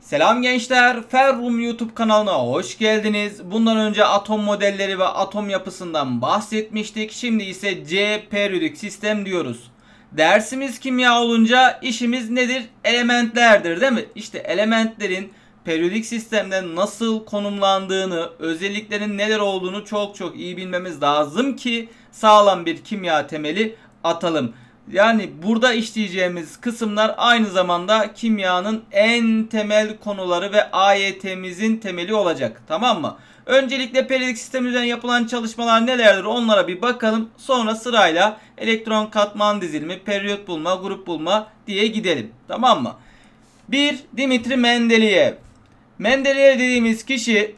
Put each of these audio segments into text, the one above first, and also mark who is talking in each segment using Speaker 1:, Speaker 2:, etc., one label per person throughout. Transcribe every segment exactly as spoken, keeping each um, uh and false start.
Speaker 1: Selam gençler, Ferrum YouTube kanalına hoş geldiniz. Bundan önce atom modelleri ve atom yapısından bahsetmiştik. Şimdi ise C periyodik sistem diyoruz. Dersimiz kimya olunca işimiz nedir? Elementlerdir, değil mi? İşte elementlerin periyodik sistemde nasıl konumlandığını, özelliklerinin neler olduğunu çok çok iyi bilmemiz lazım ki sağlam bir kimya temeli atalım. Yani burada işleyeceğimiz kısımlar aynı zamanda kimyanın en temel konuları ve A Y T'mizin temeli olacak. Tamam mı? Öncelikle periyodik sistem üzerine yapılan çalışmalar nelerdir onlara bir bakalım. Sonra sırayla elektron katman dizilimi, periyot bulma, grup bulma diye gidelim. Tamam mı? bir. Dimitri Mendeleyev. Mendeleyev dediğimiz kişi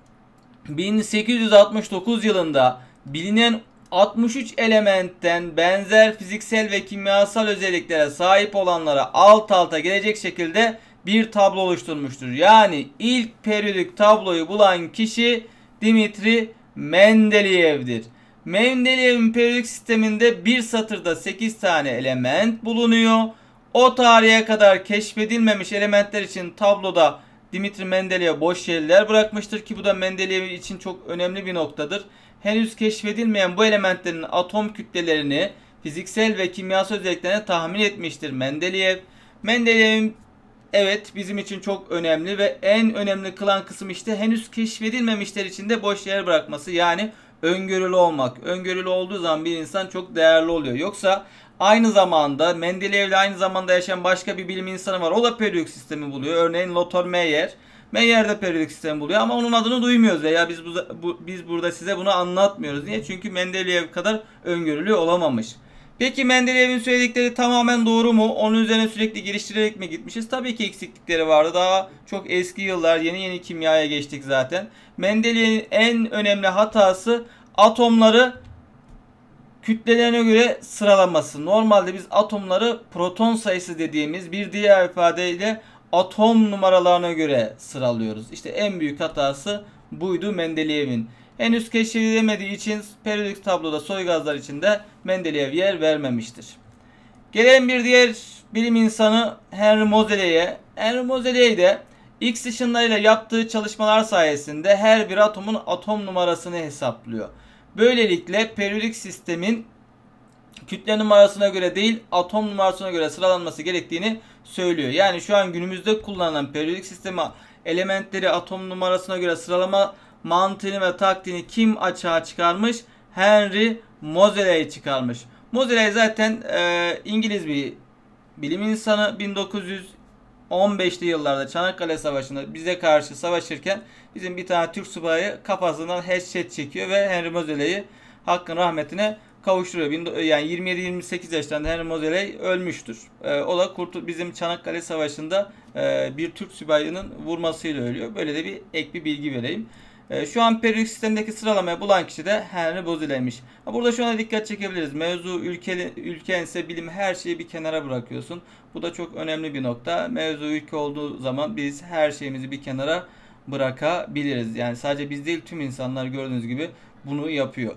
Speaker 1: bin sekiz yüz altmış dokuz yılında bilinen altmış üç elementten benzer fiziksel ve kimyasal özelliklere sahip olanlara alt alta gelecek şekilde bir tablo oluşturmuştur. Yani ilk periyodik tabloyu bulan kişi Dimitri Mendeleyev'dir. Mendeleyev'in periyodik sisteminde bir satırda sekiz tane element bulunuyor. O tarihe kadar keşfedilmemiş elementler için tabloda Dimitri Mendeleyev boş yerler bırakmıştır ki bu da Mendeleyev için çok önemli bir noktadır. Henüz keşfedilmeyen bu elementlerin atom kütlelerini, fiziksel ve kimyasal özelliklerini tahmin etmiştir Mendeleyev. Mendeleyev'in evet bizim için çok önemli ve en önemli kılan kısım işte henüz keşfedilmemişler için de boş yer bırakması, yani öngörülü olmak. Öngörülü olduğu zaman bir insan çok değerli oluyor. Yoksa aynı zamanda Mendeleyev'le aynı zamanda yaşayan başka bir bilim insanı var. O da periyodik sistemi buluyor. Örneğin Lothar Meyer. Meyer de periyodik sistemi buluyor ama onun adını duymuyoruz veya biz bu, bu, biz burada size bunu anlatmıyoruz. Niye? Çünkü Mendeleyev kadar öngörülü olamamış. Peki Mendeleyev'in söyledikleri tamamen doğru mu? Onun üzerine sürekli geliştirerek mi gitmişiz? Tabii ki eksiklikleri vardı. Daha çok eski yıllar, yeni yeni kimyaya geçtik zaten. Mendeleyev'in en önemli hatası atomları kütlelerine göre sıralaması. Normalde biz atomları proton sayısı dediğimiz, bir diğer ifadeyle atom numaralarına göre sıralıyoruz. İşte en büyük hatası buydu Mendeleyev'in. Henüz keşfedilemediği için periyodik tabloda soy gazlar için de Mendeleyev yer vermemiştir. Gelelim bir diğer bilim insanı Henry Moseley'e. Henry Moseley de X ışınlarıyla yaptığı çalışmalar sayesinde her bir atomun atom numarasını hesaplıyor. Böylelikle periyodik sistemin kütle numarasına göre değil atom numarasına göre sıralanması gerektiğini söylüyor. Yani şu an günümüzde kullanılan periyodik sistemi elementleri atom numarasına göre sıralama mantığını ve taktiğini kim açığa çıkarmış? Henry Moseley çıkarmış. Moseley zaten e, İngiliz bir bilim insanı. bin dokuz yüz on beşli yıllarda Çanakkale Savaşı'nda bize karşı savaşırken bizim bir tane Türk subayı kafasından headshot çekiyor ve Henry Moseley'i hakkın rahmetine kavuşturuyor. Yani yirmi yedi yirmi sekiz yaşlarında Henry Moseley ölmüştür. E, o da kurtul bizim Çanakkale Savaşı'nda e, bir Türk subayının vurmasıyla ölüyor. Böyle de bir ek bir bilgi vereyim. E, şu an periyodik sistemdeki sıralamaya bulan kişi de Henry Moseley'miş. Burada şu ana dikkat çekebiliriz. Mevzu ülke, ülkense bilim, her şeyi bir kenara bırakıyorsun. Bu da çok önemli bir nokta. Mevzu ülke olduğu zaman biz her şeyimizi bir kenara bırakabiliriz. Yani sadece biz değil, tüm insanlar gördüğünüz gibi bunu yapıyor.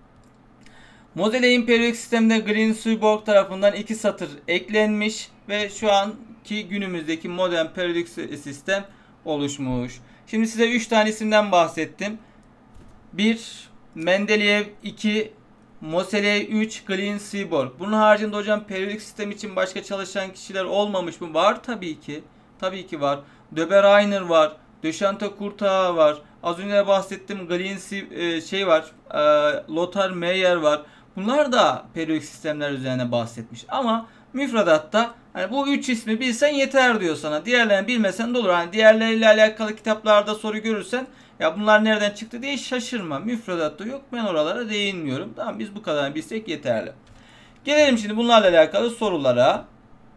Speaker 1: Moseley'in periyodik sistemde Green-Swyborg tarafından iki satır eklenmiş ve şu anki günümüzdeki modern periyodik sistem oluşmuş. Şimdi size üç tane isimden bahsettim. bir. Mendeleyev, iki. Moseley, üç. Green-Swyborg. Bunun haricinde hocam periyodik sistem için başka çalışan kişiler olmamış mı? Var tabii ki. Tabii ki var. Dobereiner var. De Chantecourt var. Az önce bahsettiğim Green şey var. E, Lothar Meyer var. Bunlar da periyodik sistemler üzerine bahsetmiş. Ama müfredatta hani bu üç ismi bilsen yeter diyor sana. Diğerlerini bilmesen de olur. Hani diğerleriyle alakalı kitaplarda soru görürsen ya bunlar nereden çıktı diye şaşırma. Müfredatta yok. Ben oralara değinmiyorum. Tamam, biz bu kadar bilsek yeterli. Gelelim şimdi bunlarla alakalı sorulara.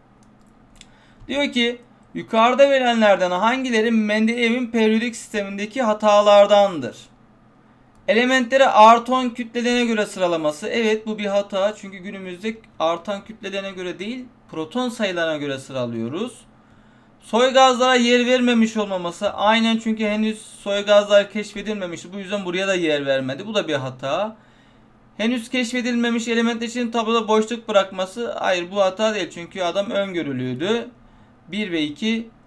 Speaker 1: Diyor ki yukarıda verilenlerden hangileri Mendeleyev'in periyodik sistemindeki hatalardandır? Elementleri artan kütlelerine göre sıralaması. Evet, bu bir hata. Çünkü günümüzde artan kütlelerine göre değil, proton sayılarına göre sıralıyoruz. Soy gazlara yer vermemiş olmaması. Aynen, çünkü henüz soy gazlar keşfedilmemişti. Bu yüzden buraya da yer vermedi. Bu da bir hata. Henüz keşfedilmemiş elementler için tabloda boşluk bırakması. Hayır, bu hata değil. Çünkü adam öngörülüydü. bir ve iki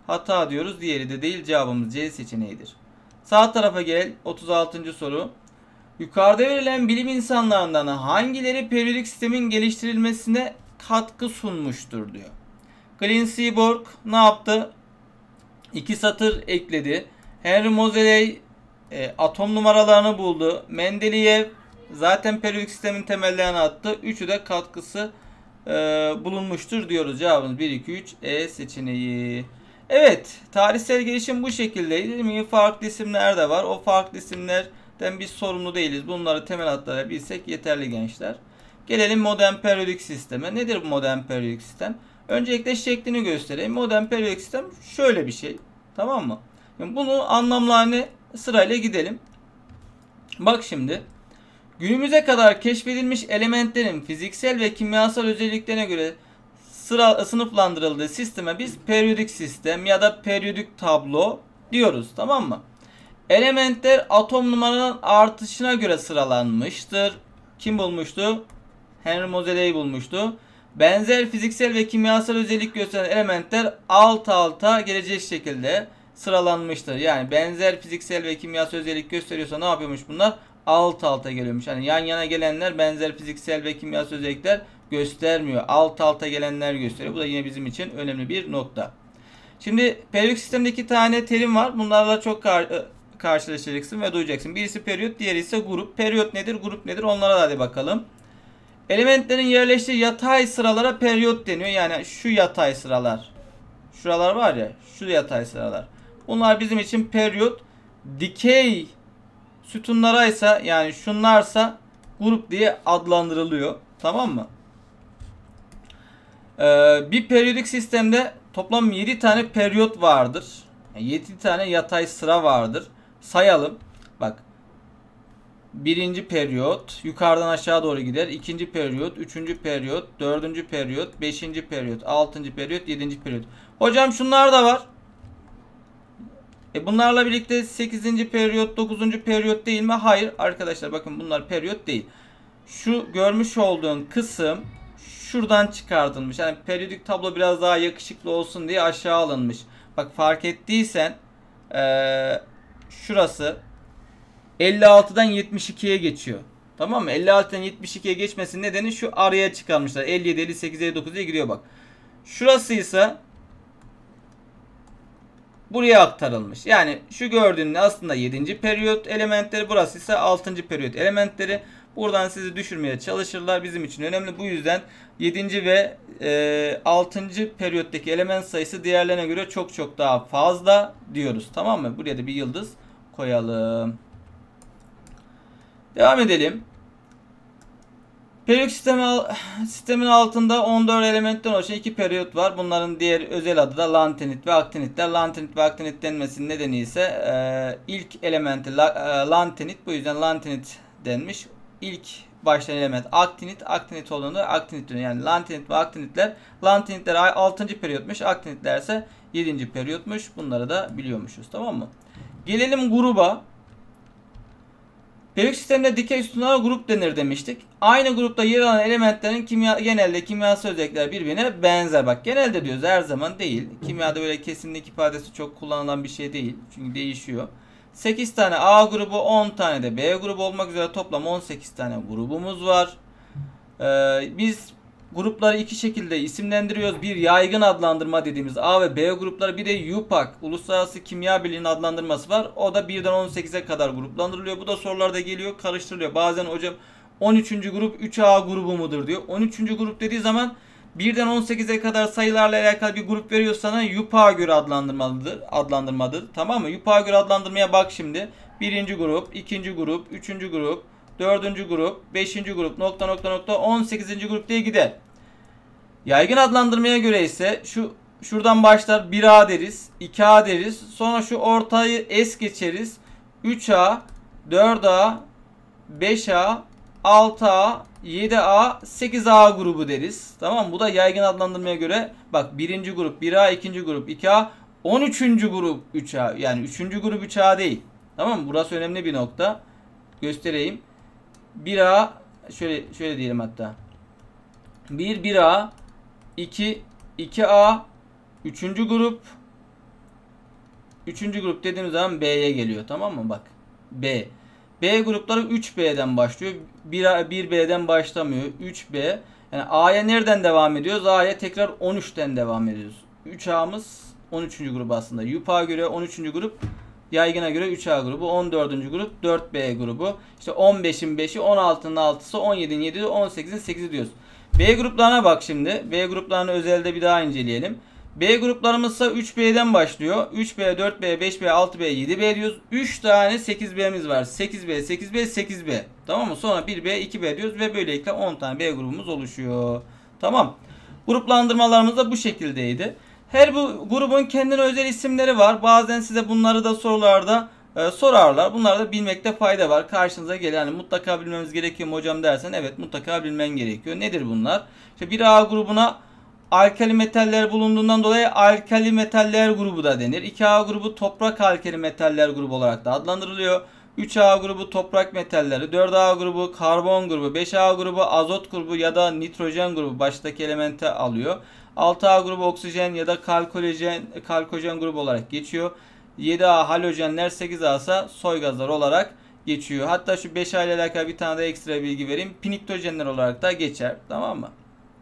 Speaker 1: Hata diyoruz. Diğeri de değil. Cevabımız C seçeneğidir. Sağ tarafa gel. otuz altıncı soru. Yukarıda verilen bilim insanlarından hangileri periyodik sistemin geliştirilmesine katkı sunmuştur diyor. Glenn Seaborg ne yaptı? İki satır ekledi. Henry Moseley e, atom numaralarını buldu. Mendeleev zaten periyodik sistemin temellerini attı. Üçü de katkısı e, bulunmuştur diyoruz. Cevabımız bir, iki, üç E seçeneği. Evet, tarihsel gelişim bu şekildeydi. Değil mi? Farklı isimler de var. O farklı isimlerden biz sorumlu değiliz. Bunları temel hatları bilsek yeterli gençler. Gelelim modern periyodik sisteme. Nedir bu modern periyodik sistem? Öncelikle şeklini göstereyim. Modern periyodik sistem şöyle bir şey. Tamam mı? Yani bunu anlamlarını sırayla gidelim. Bak şimdi. Günümüze kadar keşfedilmiş elementlerin fiziksel ve kimyasal özelliklerine göre sıra, sınıflandırıldığı sisteme biz periyodik sistem ya da periyodik tablo diyoruz. Tamam mı? Elementler atom numaralarının artışına göre sıralanmıştır. Kim bulmuştu? Henry Moseley bulmuştu. Benzer fiziksel ve kimyasal özellik gösteren elementler alt alta gelecek şekilde sıralanmıştır. Yani benzer fiziksel ve kimyasal özellik gösteriyorsa ne yapıyormuş bunlar? Alt alta geliyormuş. Yani yan yana gelenler benzer fiziksel ve kimyasal özellikler göstermiyor. Alt alta gelenler gösteriyor. Bu da yine bizim için önemli bir nokta. Şimdi periyodik sistemde iki tane terim var. Bunlarla çok kar karşılaşacaksın ve duyacaksın. Birisi periyot, diğeri ise grup. Periyot nedir, grup nedir? Onlara da hadi bakalım. Elementlerin yerleştiği yatay sıralara periyot deniyor. Yani şu yatay sıralar. Şuralar var ya, şu yatay sıralar. Bunlar bizim için periyot. Dikey sütunlara ise yani şunlarsa grup diye adlandırılıyor. Tamam mı? Ee, bir periyodik sistemde toplam yedi tane periyot vardır. Yani yedi tane yatay sıra vardır. Sayalım. Bak. Birinci periyot yukarıdan aşağı doğru gider. İkinci periyot, üçüncü periyot, dördüncü periyot, beşinci periyot, altıncı periyot, yedinci periyot. Hocam şunlar da var. E bunlarla birlikte sekizinci periyot, dokuzuncu periyot değil mi? Hayır arkadaşlar, bakın bunlar periyot değil. Şu görmüş olduğun kısım şuradan çıkartılmış. Yani periyodik tablo biraz daha yakışıklı olsun diye aşağı alınmış. Bak fark ettiysen ee, şurası elli altıdan yetmiş ikiye geçiyor. Tamam mı? elli altıdan yetmiş ikiye geçmesinin nedeni şu araya çıkarmışlar. elli yedi, elli sekiz, elli dokuza giriyor bak. Şurası ise buraya aktarılmış. Yani şu gördüğün aslında yedinci periyot elementleri, burası ise altıncı periyot elementleri. Buradan sizi düşürmeye çalışırlar. Bizim için önemli. Bu yüzden yedinci ve e, altıncı periyottaki element sayısı diğerlerine göre çok çok daha fazla diyoruz. Tamam mı? Buraya da bir yıldız koyalım. Devam edelim. Periyodik sistemi, sistemin altında on dört elementten oluşan iki periyot var. Bunların diğer özel adı da lantenit ve aktinitler. Lantenit ve aktinit denmesinin nedeni ise e, ilk elementi la, e, lantenit. Bu yüzden lantenit denmiş. İlk başlayan element aktinit. Aktinit olduğunda aktinit dönüyor. Yani lantenit ve aktinitler. Lantenitler altıncı periyotmuş. Aktinitler ise yedinci periyotmuş. Bunları da biliyormuşuz. Tamam mı? Gelelim gruba. Periyodik sistemde dikey sütunlara grup denir demiştik. Aynı grupta yer alan elementlerin kimya, genelde kimyasal özellikler birbirine benzer. Bak genelde diyoruz, her zaman değil. Kimyada böyle kesinlik ifadesi çok kullanılan bir şey değil. Çünkü değişiyor. sekiz tane A grubu, on tane de B grubu olmak üzere toplam on sekiz tane grubumuz var. Ee, biz grupları iki şekilde isimlendiriyoruz. Bir yaygın adlandırma dediğimiz A ve B grupları, bir de U P A C Uluslararası Kimya Birliği'nin adlandırması var. O da birden on sekize kadar gruplandırılıyor. Bu da sorularda geliyor, karıştırılıyor. Bazen hocam on üçüncü grup üç A grubu mudur diyor. on üçüncü grup dediği zaman birden on sekize kadar sayılarla alakalı bir grup veriyor sana. U P A göre adlandırmalıdır. Adlandırmadır. Tamam mı? U P A göre adlandırmaya bak şimdi. Birinci grup, ikinci grup, üçüncü grup, dördüncü grup, beşinci grup, nokta nokta nokta, on sekizinci grup diye gider. Yaygın adlandırmaya göre ise şu şuradan başlar, bir A deriz, iki A deriz. Sonra şu ortayı es geçeriz. üç A, dört A, beş A, altı A, yedi A, sekiz A grubu deriz. Tamam, bu da yaygın adlandırmaya göre. Bak birinci grup bir A, ikinci grup iki A, on üçüncü grup üç A. Yani üçüncü grup üç A değil. Tamam mı? Burası önemli bir nokta. Göstereyim. bir A şöyle şöyle diyelim hatta. bir bir A, iki iki A, üçüncü grup, Üçüncü grup dediğimiz zaman B'ye geliyor, tamam mı? Bak B. B grupları üç B'den başlıyor. bir B'den başlamıyor. üç B. Yani A'ya nereden devam ediyoruz? A'ya tekrar on üçten devam ediyoruz. üç A'mız on üçüncü grubu aslında. YUPA'ya göre on üçüncü grup. Yaygına göre üç A grubu. on dördüncü grup dört B grubu. İşte on beşin beşi, on altının altısı, on yedinin yedisi, on sekizin sekizi diyoruz. B gruplarına bak şimdi. B gruplarını özelde bir daha inceleyelim. B gruplarımız ise üç B'den başlıyor. üç B, dört B, beş B, altı B, yedi B diyoruz. üç tane sekiz B'miz var. sekiz B, sekiz B, sekiz B. Tamam mı? Sonra bir B, iki B diyoruz ve böylelikle on tane B grubumuz oluşuyor. Tamam. Gruplandırmalarımız da bu şekildeydi. Her bu grubun kendine özel isimleri var. Bazen size bunları da sorularda e, sorarlar. Bunları da bilmekte fayda var. Karşınıza gelen, yani mutlaka bilmemiz gerekiyor mu hocam dersen, evet mutlaka bilmen gerekiyor. Nedir bunlar? İşte bir A grubuna alkali metaller bulunduğundan dolayı alkali metaller grubu da denir. iki A grubu toprak alkali metaller grubu olarak da adlandırılıyor. üç A grubu toprak metalleri, dört A grubu karbon grubu, beş A grubu azot grubu ya da nitrojen grubu baştaki elemente alıyor. altı A grubu oksijen ya da kalkolijen, kalkojen grubu olarak geçiyor. yedi A halojenler, sekiz A ise soy gazlar olarak geçiyor. Hatta şu beş A ile alakalı bir tane de ekstra bilgi vereyim. Piniktojenler olarak da geçer. Tamam mı?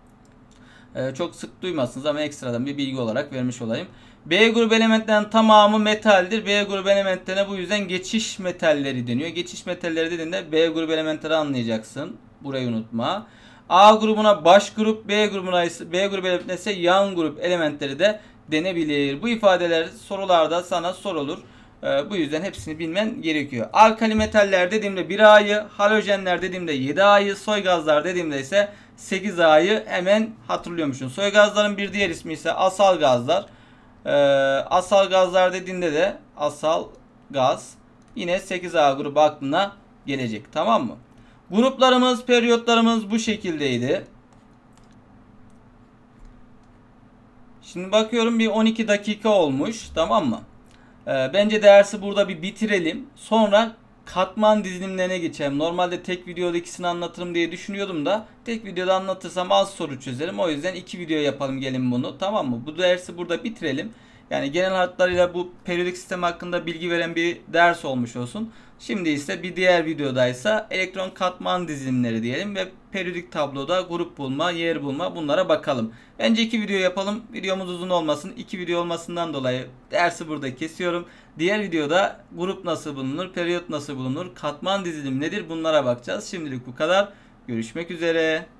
Speaker 1: Ee, çok sık duymazsınız ama ekstradan bir bilgi olarak vermiş olayım. B grubu elementlerin tamamı metaldir. B grubu elementlerine bu yüzden geçiş metalleri deniyor. Geçiş metalleri dediğinde B grubu elementleri anlayacaksın. Burayı unutma. A grubuna baş grup, B grubuna ise B grubu elementlerine ise yan grup elementleri de denebilir. Bu ifadeler sorularda sana sorulur. Ee, bu yüzden hepsini bilmen gerekiyor. Alkali metaller dediğimde bir A'yı, halojenler dediğimde yedi A'yı, soy gazlar dediğimde ise sekiz A'yı hemen hatırlıyormuşsun. Soy gazların bir diğer ismi ise asal gazlar. Ee, asal gazlar dediğinde de asal gaz yine sekiz A grubu aklına gelecek. Tamam mı? Gruplarımız, periyotlarımız bu şekildeydi. Şimdi bakıyorum bir on iki dakika olmuş. Tamam mı? Ee, bence dersi burada bir bitirelim. Sonra katman dizilimlerine geçelim. Normalde tek videoda ikisini anlatırım diye düşünüyordum da tek videoda anlatırsam az soru çözerim. O yüzden iki video yapalım gelin bunu. Tamam mı? Bu dersi burada bitirelim. Yani genel hatlarıyla bu periyodik sistem hakkında bilgi veren bir ders olmuş olsun. Şimdi ise bir diğer videodaysa elektron katman dizilimleri diyelim ve periyodik tabloda grup bulma, yer bulma, bunlara bakalım. Bence iki video yapalım. Videomuz uzun olmasın. İki video olmasından dolayı dersi burada kesiyorum. Diğer videoda grup nasıl bulunur, periyot nasıl bulunur, katman dizilimi nedir, bunlara bakacağız. Şimdilik bu kadar. Görüşmek üzere.